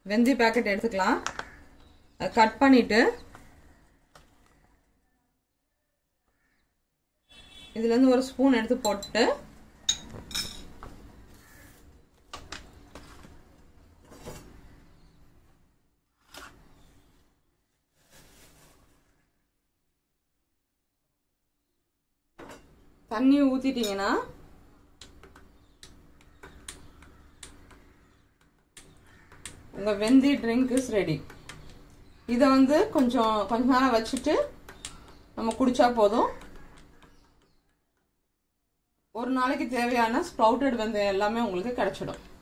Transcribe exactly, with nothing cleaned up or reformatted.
வெந்தய பாக்கெட் எடுத்துக்கலாம். அதை கட் பண்ணிட்டு இதுலேருந்து ஒரு ஸ்பூன் எடுத்து போட்டு தண்ணி ஊற்றிட்டிங்கன்னா உங்கள் வெந்தய ட்ரிங்க் இஸ் ரெடி. இதை வந்து கொஞ்சம் கொஞ்ச நேரம் வச்சுட்டு நம்ம குடித்தா போதும். ஒரு நாளைக்கு தேவையான ஸ்ப்ரவுட்டட் வெந்தயம் எல்லாமே உங்களுக்கு கிடைச்சிடும்.